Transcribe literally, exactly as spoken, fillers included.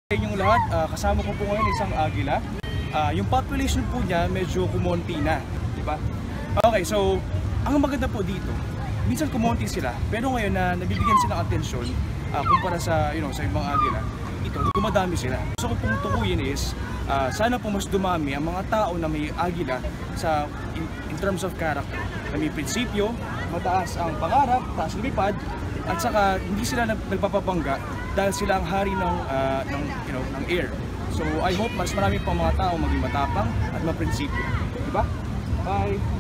Yung lahat, uh, kasama ko po ngayon isang agila. Uh, yung population po niya medyo kumonti na, di ba? Okay, so ang maganda po dito, minsan kumonti sila, pero ngayon na nabibigyan sila ng atensyon uh, kumpara sa, you know, sa ibang agila, ito, dumadami sila. So kung pong tukuyin is, uh, sana po mas dumami ang mga tao na may agila sa in, in terms of character, na may prinsipyo, mataas ang pangarap, taas lumipad, at saka hindi sila nagpapapangga dahil sila ang hari ng, uh, ng, you know, ng air. So I hope mas marami pang mga tao maging matapang at maprinsipyo. Diba? Bye!